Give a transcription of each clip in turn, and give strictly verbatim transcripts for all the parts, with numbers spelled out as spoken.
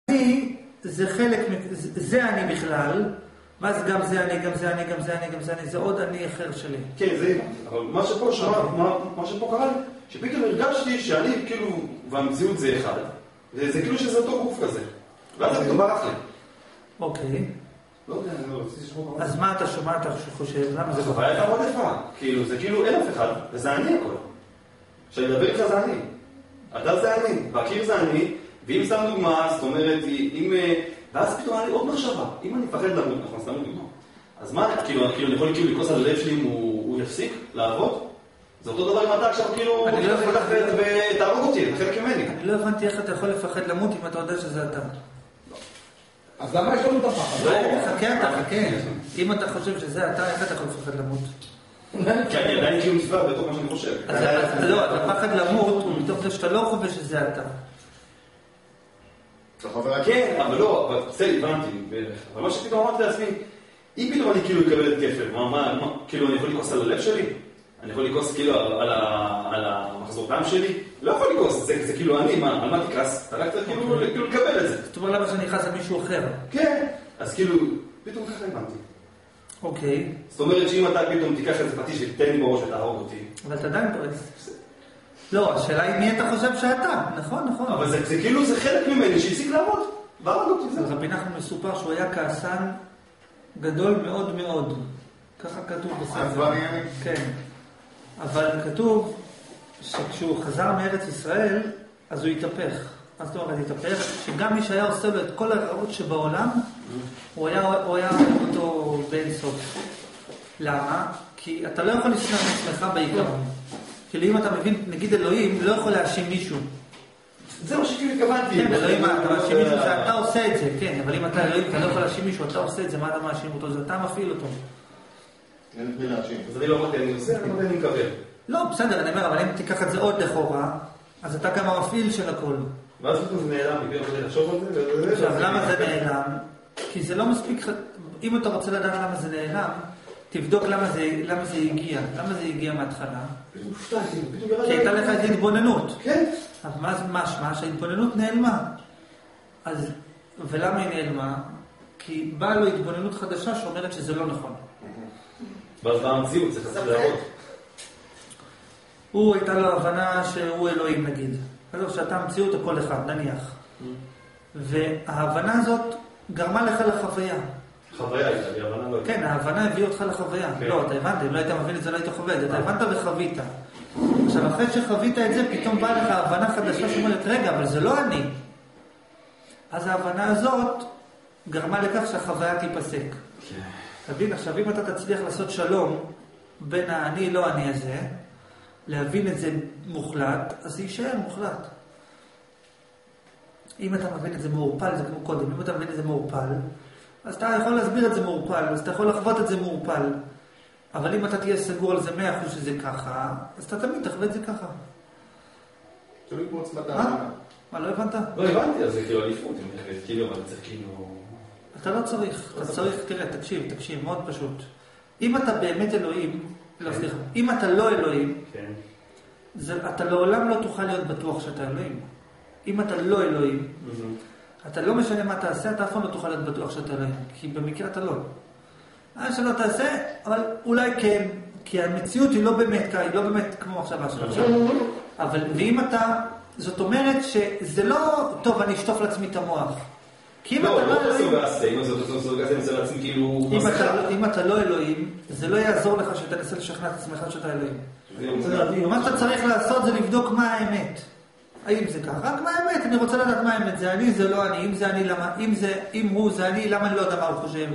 אני, זה חלק, זה אני בכלל, ואז גם זה אני, גם זה אני, גם זה אני, גם זה אני, זה עוד אני אחר שלי. כן, זה, אבל מה שפה שמע, מה שפה קרה לי, שפתאום הרגשתי שאני כאילו, והמציאות זה אחד, וזה כאילו שזה אותו גוף כזה. ואז זה פתאום ברח לי. אוקיי. לא יודע, אני לא רציתי לשמוע. אז מה אתה שומע, אתה חושב? למה זה החוויה הייתה מאוד יפה. כאילו, זה כאילו אין אף אחד, וזה אני הכל. כשאני מדבר איתך זה אני. אתה זה אני, והקיר זה אני, ואם סתם דוגמה, זאת אומרת, אם... ואז פתאום היה לי עוד מחשבה. אם אני מפחד למות, נכון, סתם דוגמה. אז מה, כאילו, אני יכול כאילו לקרוס על הלב שלי אם הוא יפסיק לעבוד? זה אותו דבר אם אתה עכשיו כאילו... אני לא יכול ותהרוג אותי, זה חלק ממני. אני לא הבנתי איך אתה יכול לפחד למות אם אתה יודע שזה אתה. אז למה יש לנו את הפחד? חכה, אתה חכה. אם אתה חושב שזה אתה, איך אתה יכול לפחד למות? כי אני עדיין כאילו מספר בתוך מה שאני חושב. לא, הפחד למות הוא מתוך זה שאתה לא חושב שזה אתה. כן, אבל לא, אבל בסדר, הבנתי. אבל מה שפתאום אמרתי לעצמי, אם פתאום אני כאילו אקבל את כפל, מה, כאילו אני יכול לקרוס על הלב שלי? אני יכול לקרוס כאילו על המחזור דם שלי? לא יכול לקרוס, זה כאילו אני, מה, על מה תקרס? אתה רק צריך כאילו לקבל את זה. זאת אומרת למה שאני נכנס על מישהו אחר? כן, אז כאילו, פתאום ככה הבנתי. אוקיי. זאת אומרת שאם אתה פתאום תיקח איזה פטיש ותתן לי בראש ותהרוג אותי. אבל אתה עדיין פרס. לא, השאלה היא מי אתה חושב שאתה. נכון, נכון. אבל זה כאילו זה חלק ממני שהפסיק לעבוד. והרג אותי זה. רבי נחמן מסופר שהוא היה כעסן גדול מאוד מאוד. ככה כתוב בספר. כן. אבל כתוב שכשהוא חזר מארץ ישראל, אז הוא התהפך. אז זאת אומרת, התהפך, שגם מי שהיה עושה לו את כל הרעות שבעולם, הוא היה, הוא היה אותו בין סוף. למה? כי אתה לא יכול לשנוא את עצמך בעיקרון. כאילו אם אתה מבין, נגיד אלוהים, לא יכול להאשים מישהו. זה מה שכאילו התכוונתי. כן, אלוהים, אתה מאשים מישהו, אתה עושה את זה, כן, אבל אם אתה אלוהים, אתה לא יכול להאשים מישהו, אתה עושה את זה, מה אתה מאשים אותו? זה אתה מפעיל אותו. אין את מי להאשים. אז אני לא אמרתי, אני עושה, אני אמרתי, אני מקבל. לא, בסדר, אני אומר, אבל אם תיקח את זה עוד לכאורה, אז אתה גם המפעיל של הכל. ואז פתאום זה נעלם, מביא אותי לחשוב על זה, עכשיו, למה זה נעלם? כי זה לא מספיק, אם אתה רוצה לדעת למה זה נעלם, תבדוק למה זה, למה זה הגיע. למה זה הגיע מההתחלה? פתאום הופתעתי, פתאום ירד. כי הייתה לך איזו התבוננות. כן. אז מה זה משמע? שההתבוננות נעלמה. אז, ולמה היא נעלמה? כי באה לו התבוננות חדשה שאומרת שזה לא נכון. ואז במציאות, זה חסר להראות. הוא הייתה לו הבנה שהוא אלוהים נגיד. אז שאתה המציאות הכל אחד, נניח. וההבנה הזאת גרמה לך לחוויה. חוויה הייתה, היא הבנה לא... כן, ההבנה הביא אותך לחוויה. לא, אתה הבנת, אם לא היית מבין את זה, לא היית חווה את זה. אתה הבנת וחווית. עכשיו, אחרי שחווית את זה, פתאום באה לך הבנה חדשה שאומרת, רגע, אבל זה לא אני. אז ההבנה הזאת גרמה לכך שהחוויה תיפסק. תבין, עכשיו, אם אתה תצליח לעשות שלום בין האני לא אני הזה, להבין את זה מוחלט, אז זה יישאר מוחלט. אם אתה מבין את זה מעורפל, זה כמו קודם, אם אתה מבין את זה מעורפל, אז אתה יכול להסביר את זה מעורפל, אז אתה יכול לחוות את זה מעורפל. אבל אם אתה תהיה סגור על זה מאה אחוז שזה ככה, אז אתה תמיד תחווה את זה ככה. תלוי כמו עצמת מה? מה, לא הבנת? לא הבנתי, אז זה כאילו אליפות, כאילו, אבל צריך כאילו... אתה לא צריך, אתה צריך, תראה, תקשיב, תקשיב, מאוד פשוט. אם אתה באמת אלוהים, לא, סליחה, אם אתה לא אלוהים, אתה לעולם לא תוכל להיות בטוח שאתה אלוהים. אם אתה לא אלוהים, אתה לא משנה מה תעשה, אתה אף פעם לא תוכל להיות בטוח שאתה אלוהים, כי במקרה אתה לא. מה שלא תעשה, אבל אולי כן, כי המציאות היא לא באמת, היא לא באמת כמו עכשיו עכשיו. אבל ואם אתה, זאת אומרת שזה לא טוב, אני אשטוף לעצמי את המוח. לא, לא תסוגסת, אם זה תסוגסת, אני אעשה לעצמי כאילו... אם אתה לא אלוהים, זה לא יעזור לך שאתה נסה לשכנע את עצמך שאתה אלוהים. מה שאתה צריך לעשות זה לבדוק מה האמת. האם זה ככה? רק מה האמת? אני רוצה לדעת מה האמת. זה אני, זה לא אני. אם זה אני, למה? אם הוא זה אני, למה אני לא יודע מה הוא חושב?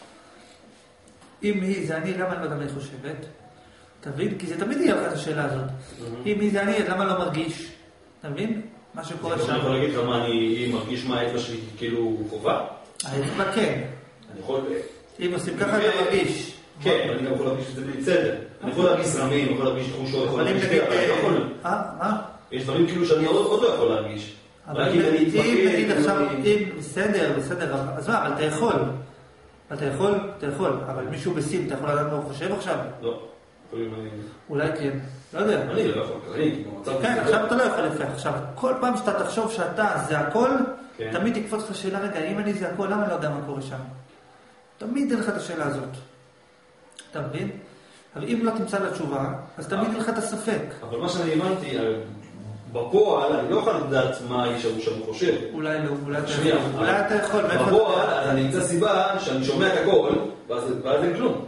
אם היא זה אני, למה אני לא יודע מה היא חושבת? תבין? כי זה תמיד יהיה לך את השאלה הזאת. אם היא זה אני, אז למה לא מרגיש? תבין? מה שקורה שם. אני יכול להגיד לך מה אני מרגיש מה האצבע שלי כאילו חובה? האצבע כן. אני יכול... אם עושים ככה אתה מרגיש. כן, אבל אני גם יכול להרגיש את זה בלי צדר. אני יכול להרגיש זרמים, אני יכול להרגיש תחושות, יכול להרגיש... אה? מה? יש דברים כאילו שאני עוד לא יכול להרגיש. אבל אם נגיד עכשיו, אם בסדר, בסדר, אז מה, אבל אתה יכול. אתה יכול, אתה יכול, אבל מישהו בסין, אתה יכול לדעת מה הוא חושב עכשיו? לא. אולי כן, לא יודע. אני לא יכול, כן, עכשיו אתה לא יכול לפח. עכשיו, כל פעם שאתה תחשוב שאתה זה הכל, תמיד תקפוץ לך שאלה, רגע, אם אני זה הכל, למה לא יודע מה קורה שם? תמיד אין לך את השאלה הזאת. אתה מבין? אבל אם לא תמצא לה תשובה, אז תמיד אין לך את הספק. אבל מה שאני הבנתי, בפועל, אני לא יכול לדעת מה האיש ההוא שם חושב. אולי לא, אולי אתה יכול. אולי אתה יכול. בפועל, אז אני אמצא סיבה שאני שומע את הכל, ואז אין כלום.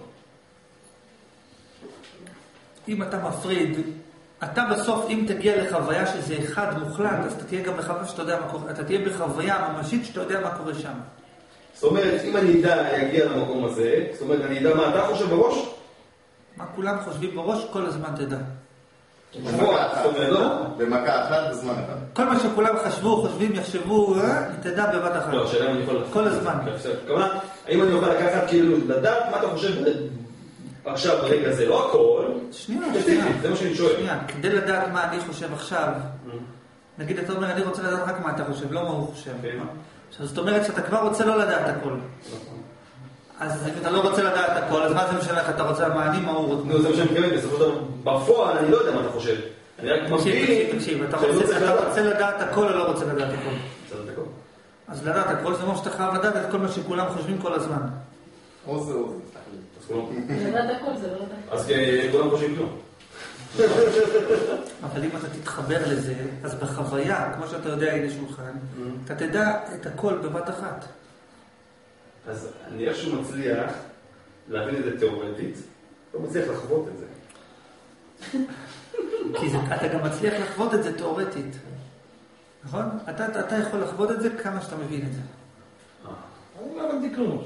אם אתה מפריד, אתה בסוף, אם תגיע לחוויה שזה אחד מוחלט, אז אתה תהיה גם בחוויה שאתה יודע מה קורה, אתה תהיה בחוויה ממשית שאתה יודע מה קורה שם. זאת אומרת, אם אני אדע להגיע למקום הזה, זאת אומרת, אני אדע מה אתה חושב בראש? מה כולם חושבים בראש, כל הזמן תדע. במכה אחת בזמן אחד. כל מה שכולם חשבו, חושבים, יחשבו, תדע בבת אחת. לא, שאלה אם אני יכול... כל הזמן. כמובן, האם אני יכול לקחת, כאילו, לדעת מה אתה חושב עכשיו ברגע הזה, לא הכל. שנייה, שנייה. זה מה שאני שואל. שנייה, כדי לדעת מה אני חושב עכשיו, נגיד, אתה אומר, אני רוצה לדעת רק מה אתה חושב, לא מה הוא חושב. עכשיו, זאת אומרת שאתה כבר רוצה לא לדעת הכל. אז אם אתה לא רוצה לדעת הכל, אז מה זה משנה לך? אתה רוצה מה אני, מה הוא רוצה? נו, זה מה שאני מתכוון, בסופו של דבר, בפועל אני לא יודע מה אתה חושב. אני רק תקשיב, תקשיב, אתה רוצה לדעת הכל או לא רוצה לדעת הכל? רוצה לדעת הכל. אז לדעת הכל זה אומר שאתה חייב לדעת את כל מה שכולם חושבים כל הזמן. או זה או זה. לדעת הכל זה לא לדעת. אז כולם חושבים כלום. אבל אם אתה תתחבר לזה, אז בחוויה, כמו שאתה יודע, הנה שולחן, אתה תדע את הכל בבת אחת. אז אני איכשהו מצליח להבין את זה תיאורטית, לא מצליח לחוות את זה. כי זה, אתה גם מצליח לחוות את זה תיאורטית. נכון? אתה, אתה יכול לחוות את זה כמה שאתה מבין את זה. אני לא הבנתי כלום.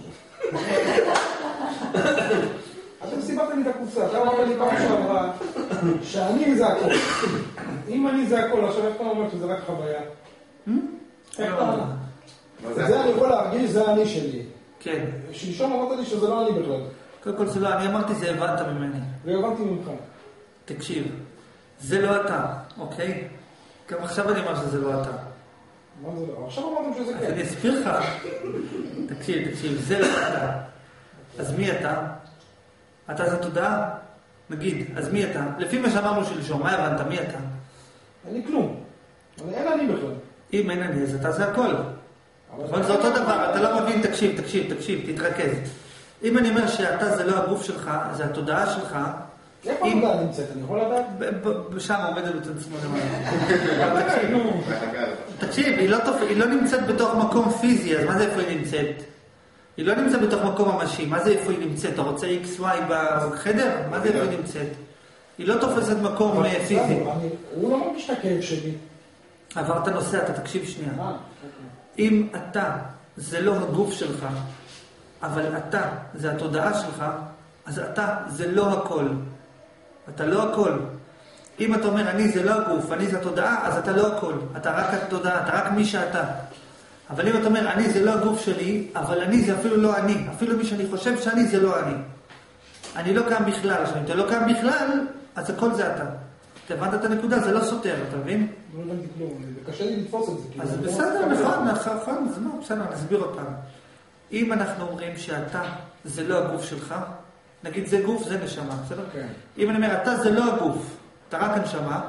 אתם סיבבתם לי את הקופסה, אתה אומר לי פעם שעברה שאני זה הכל. אם אני זה הכל, עכשיו איך אתה אומר שזה רק חוויה? איך אתה אומר? זה אני יכול להרגיש, זה אני שלי. כן. שלשום אמרת לי שזה לא אני בכלל. קודם כל זה לא, אני אמרתי זה הבנת ממני. והבנתי ממך. תקשיב, זה לא אתה, אוקיי? גם עכשיו אני אומר שזה לא אתה. מה זה לא? עכשיו אמרתם שזה כן. אני אסביר לך. תקשיב, תקשיב, זה לא אתה. אז מי אתה? אתה זה תודעה? נגיד, אז מי אתה? לפי מה שאמרנו שלשום, מה הבנת? מי אתה? אני כלום. אין אני בכלל. אם אין אני, אז אתה זה הכל. אבל זה אותו דבר, אתה לא מבין, תקשיב, תקשיב, תקשיב, תתרכז. אם אני אומר שאתה זה לא הגוף שלך, זה התודעה שלך. איפה התודעה נמצאת? אני יכול לדעת? שם עומדת את עצמו למעלה. תקשיב, היא לא נמצאת בתוך מקום פיזי, אז מה זה איפה היא נמצאת? היא לא נמצאת בתוך מקום ממשי, מה זה איפה היא נמצאת? אתה רוצה איקס וואי בחדר? מה זה איפה היא נמצאת? היא לא תופסת מקום פיזי. הוא לא מרגיש את הכאב שלי. עברת נושא, אתה תקשיב שנייה. אם אתה זה לא הגוף שלך, אבל אתה זה התודעה שלך, אז אתה זה לא הכל. אתה לא הכל. אם אתה אומר אני זה לא הגוף, אני זה התודעה, אז אתה לא הכל. אתה רק התודעה, אתה רק מי שאתה. אבל אם אתה אומר אני זה לא הגוף שלי, אבל אני זה אפילו לא אני. אפילו מי שאני חושב שאני זה לא אני. אני לא קיים בכלל. עכשיו, אם אתה לא קיים בכלל, אז הכל זה אתה. אתה הבנת את הנקודה? זה לא סותר, אתה מבין? לא הבנתי כלום, זה קשה לי לתפוס את זה. אז בסדר, נכון, נכון, אז מה, בסדר, נסביר עוד פעם. אם אנחנו אומרים שאתה זה לא הגוף שלך, נגיד זה גוף, זה נשמה, בסדר? כן. אם אני אומר, אתה זה לא הגוף, אתה רק הנשמה,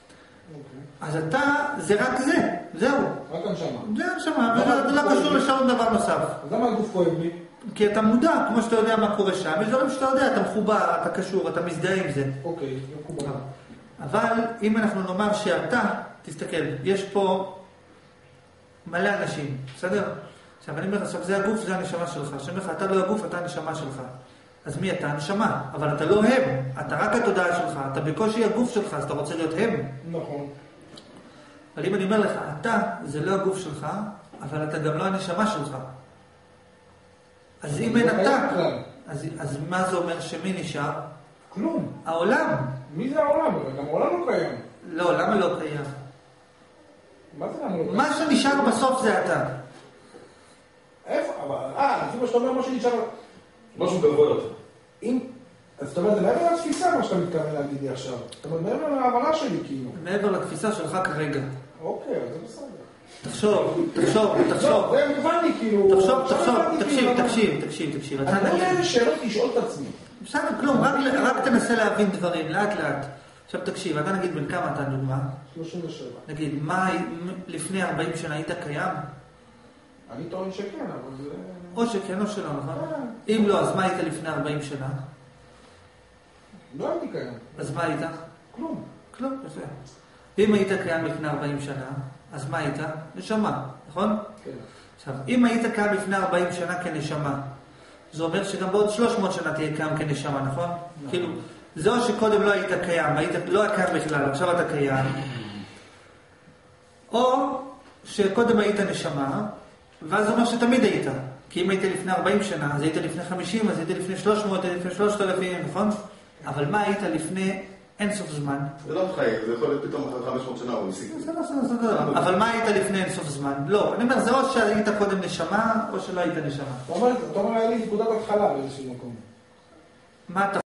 אז אתה זה רק זה, זהו. רק הנשמה. זה הנשמה, וזה לא קשור לשום דבר נוסף. אז למה הגוף כואב לי? כי אתה מודע, כמו שאתה יודע מה קורה שם, יש דברים שאתה יודע, אתה מחובר, אתה קשור, אתה מזדהה עם זה. אוקיי, זה מחובר. אבל אם אנחנו נאמר שאתה, תסתכל, יש פה מלא אנשים, בסדר? עכשיו אני אומר, עכשיו זה הגוף, זה הנשמה שלך. שאני אומר לך, אתה לא הגוף, אתה הנשמה שלך. אז מי אתה? הנשמה. אבל אתה לא הם, אתה רק התודעה שלך, אתה בקושי הגוף שלך, אז אתה רוצה להיות הם. נכון. אבל אם אני אומר לך, אתה זה לא הגוף שלך, אבל אתה גם לא הנשמה שלך. אז אם אין אתה, אז, אז מה זה אומר שמי נשאר? כלום. העולם. מי זה העולם? גם העולם לא קיים. לא, למה לא קיים? מה זה למה לא קיים? מה שנשאר בסוף זה אתה. איפה? אבל, אה, לפי מה שאתה אומר, מה שנשאר... משהו גבוה יותר. אם... אז זאת אומרת, זה מעבר לתפיסה מה שאתה מתכוון להגיד לי עכשיו. זאת אומרת, מעבר להבנה שלי, כאילו. מעבר לתפיסה שלך כרגע. אוקיי, אז זה בסדר. תחשוב, תחשוב, תחשוב. זה מובן לי, כאילו... תחשוב, תחשוב, תקשיב, תקשיב, תקשיב, תקשיב. אני לא יודע איזה שאלות לשאול את עצמי. בסדר, כלום, רק תנסה להבין דברים, לאט לאט. עכשיו תקשיב, אתה נגיד בין כמה אתה דוגמה? שלושים ושבע. נגיד, מה לפני ארבעים שנה היית קיים? אני טוען שכן, אבל זה... או שכן או שלא, נכון? אם לא, אז מה היית לפני ארבעים שנה? לא הייתי קיים. אז מה היית? כלום. כלום, יפה. ואם היית קיים לפני ארבעים שנה, אז מה היית? נשמה, נכון? כן. עכשיו, אם היית קיים לפני ארבעים שנה כנשמה, זה אומר שגם בעוד שלוש מאות שנה תהיה קיים כנשמה, נכון? כאילו, זה או שקודם לא היית קיים, היית לא קיים בכלל, עכשיו אתה קיים, או שקודם היית נשמה, ואז זה אומר שתמיד היית. כי אם היית לפני ארבעים שנה, אז היית לפני חמישים, אז היית לפני שלוש מאות, היית לפני שלושת אלפים, נכון? אבל מה היית לפני אינסוף זמן? זה לא חייב, זה יכול להיות פתאום אחרי חמש מאות שנה או מסיק. זה לא, זה לא, זה לא. אבל מה היית לפני אינסוף זמן? לא, אני אומר, זה או שהיית קודם נשמה, או שלא היית נשמה. אתה אומר, היה לי נקודת התחלה באיזשהו מקום. מה אתה